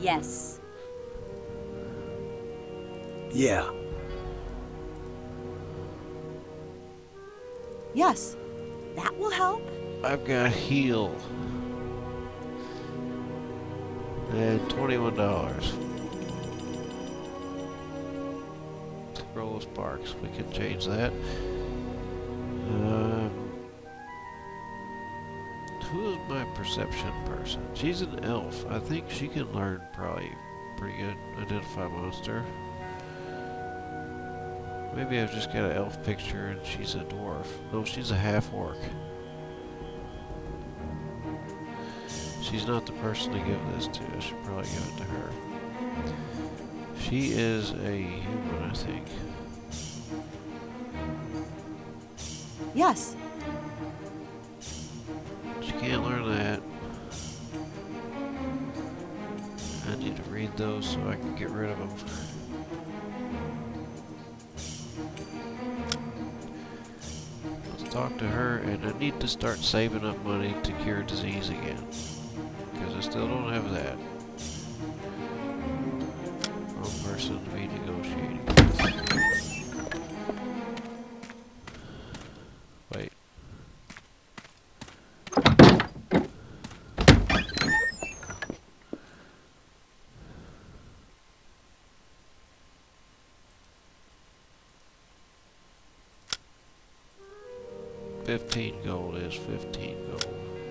Yes. Yeah. Yes. That will help. I've got heal. And $21. Scroll of Sparks. We can change that. Who is my perception person? She's an elf. I think she can learn probably pretty good. Identify monster. Maybe I've just got an elf picture and she's a dwarf. No, she's a half-orc. She's not the person to give this to. I should probably give it to her. She is a human, I think. Yes. She can't learn that. I need to read those so I can get rid of them. Let's talk to her, and I need to start saving up money to cure disease again. Because I still don't have that. Wrong person to be negotiating with. Wait. $15 gold is 15 gold.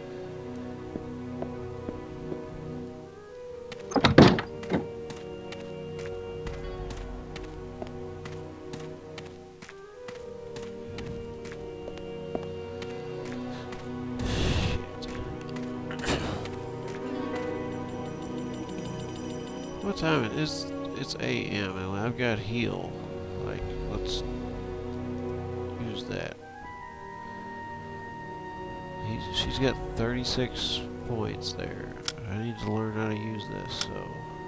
What time it is? It's AM and I've got heal. Like, let's use that. She's got 36 points there. I need to learn how to use this, so.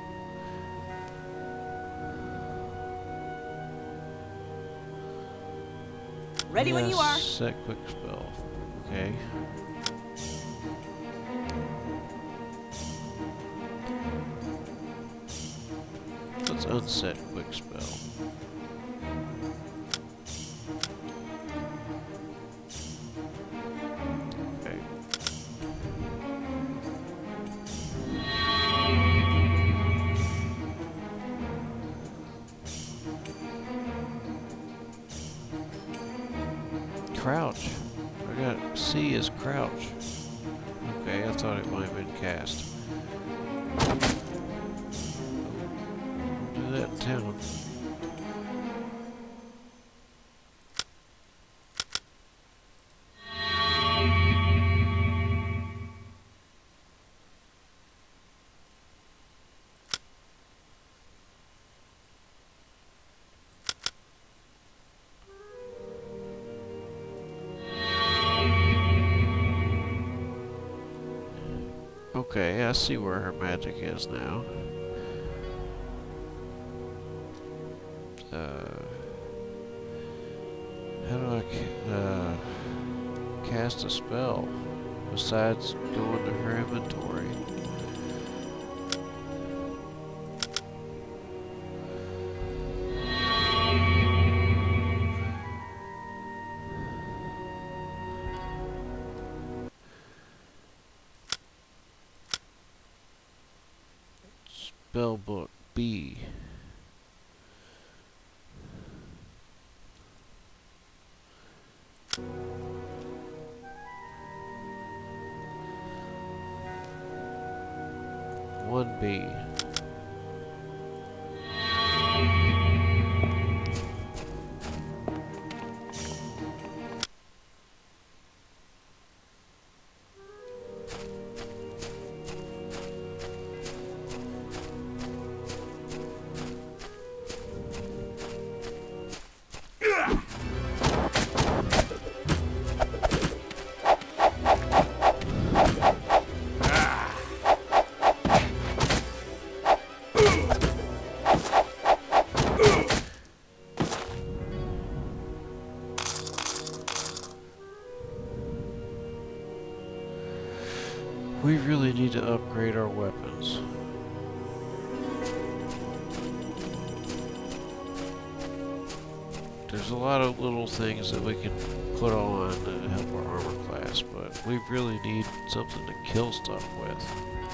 Ready when you are. Set quick spell. Okay. Let's unset quick spell. Okay. Crouch. I got C as crouch. Okay, I thought it might have been cast. Do that in town. Okay, I see where her magic is now. How do I cast a spell besides going to her inventory? Spellbook B. One B. there's a lot of little things that we can put on to help our armor class, but we really need something to kill stuff with.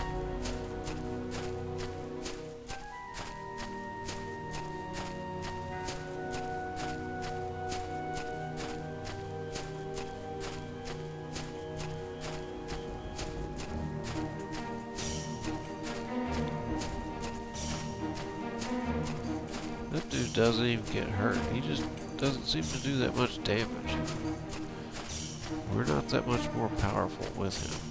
That dude doesn't even get hurt. He just doesn't seem to do that much damage. We're not that much more powerful with him.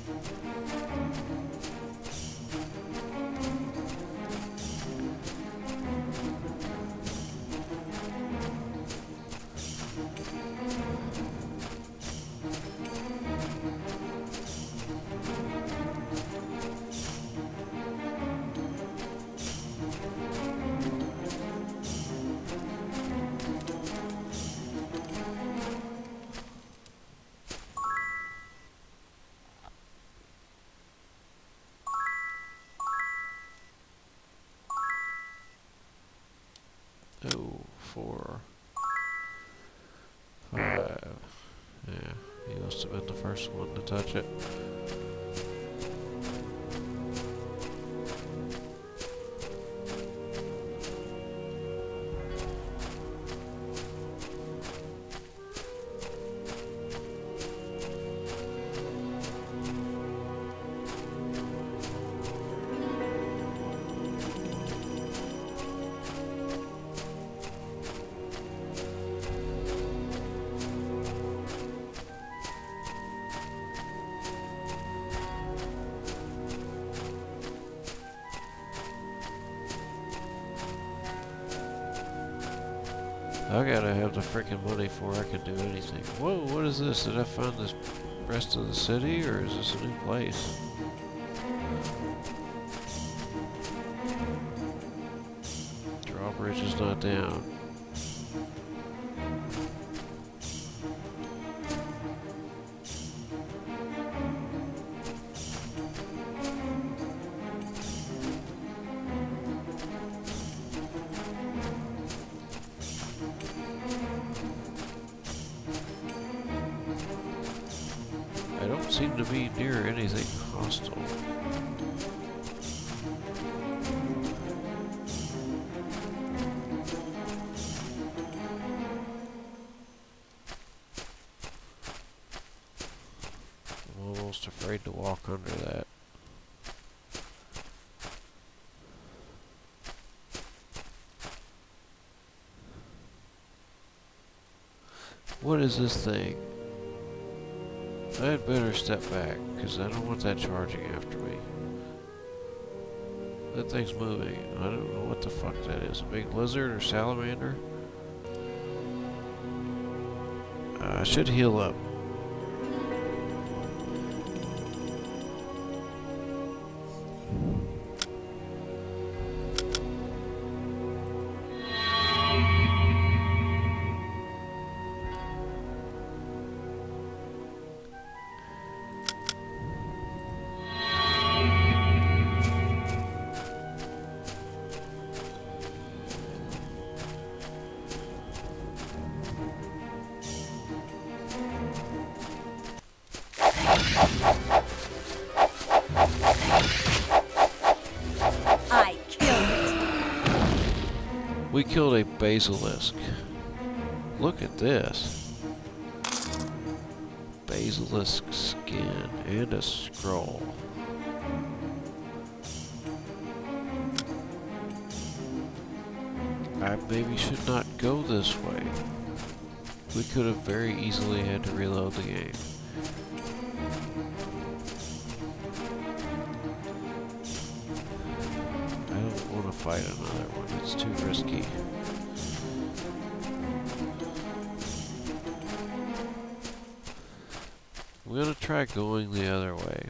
Oh, 4, 5. Yeah, he must have been the first one to touch it. I gotta have the freaking money before I can do anything. Whoa, what is this? Did I find this rest of the city, or is this a new place? Drawbridge is not down. I don't seem to be near anything hostile. I'm almost afraid to walk under that. What is this thing? I'd better step back, because I don't want that charging after me. That thing's moving. I don't know what the fuck that is. A big lizard or salamander? I should heal up. I killed it. We killed a basilisk. Look at this. Basilisk skin and a scroll. I maybe should not go this way. We could have very easily had to reload the game. I don't want to fight another one. It's too risky. I'm gonna try going the other way.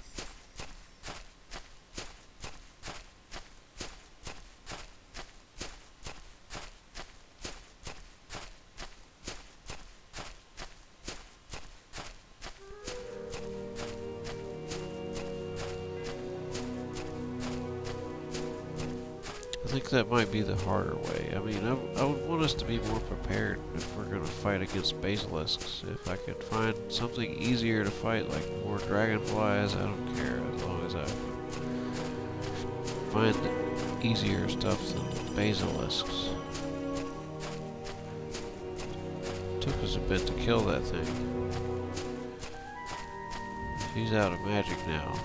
think that might be the harder way. I mean, I would want us to be more prepared if we're going to fight against basilisks. If I could find something easier to fight, like more dragonflies, I don't care, as long as I find easier stuff than basilisks. Took us a bit to kill that thing. She's out of magic now.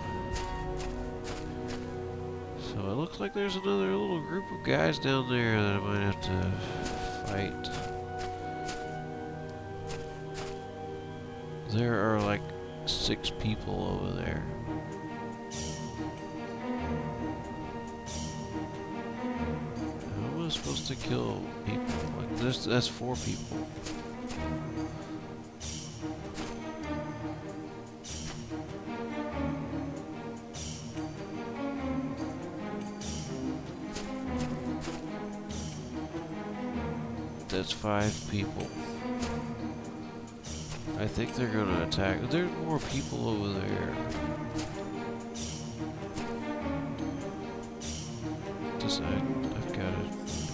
So it looks like there's another little group of guys down there that I might have to fight. There are like 6 people over there. How am I supposed to kill people? Like this, that's 4 people. That's 5 people. I think they're gonna attack. There's more people over there. I've got it.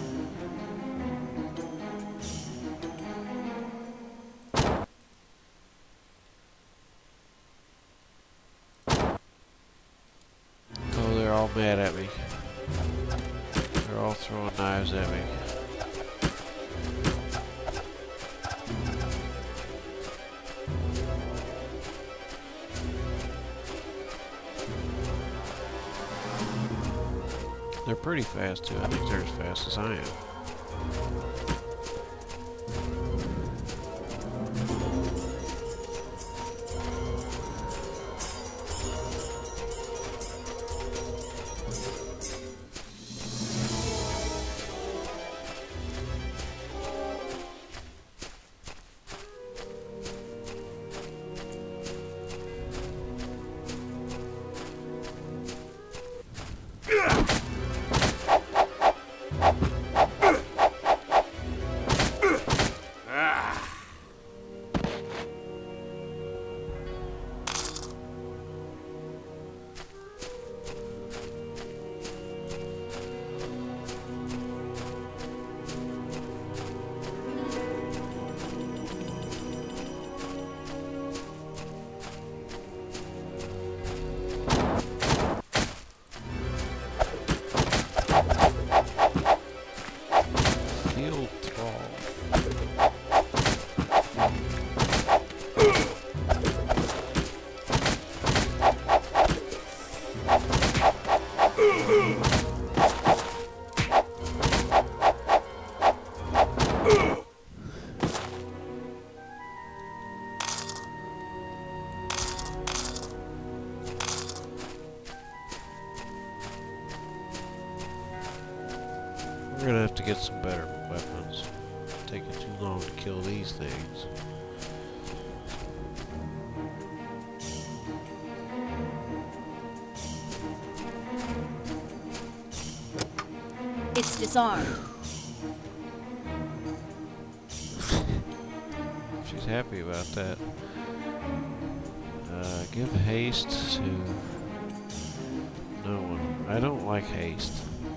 Oh, they're all mad at me. They're all throwing knives at me. They're pretty fast too. I think they're as fast as I am. We're gonna have to get some better weapons. It's taking too long to kill these things. It's disarmed. She's happy about that. Give haste to no one. I don't like haste.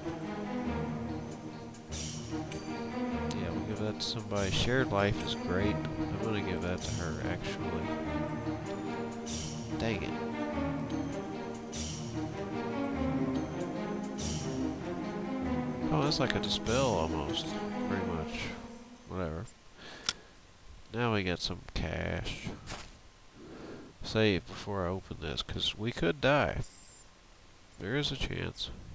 Yeah, we'll give that to somebody. Shared life is great. I'm gonna give that to her, actually. Dang it. Oh, that's like a dispel almost. Pretty much. Whatever. Now we got some cash. Save before I open this, because we could die. There is a chance.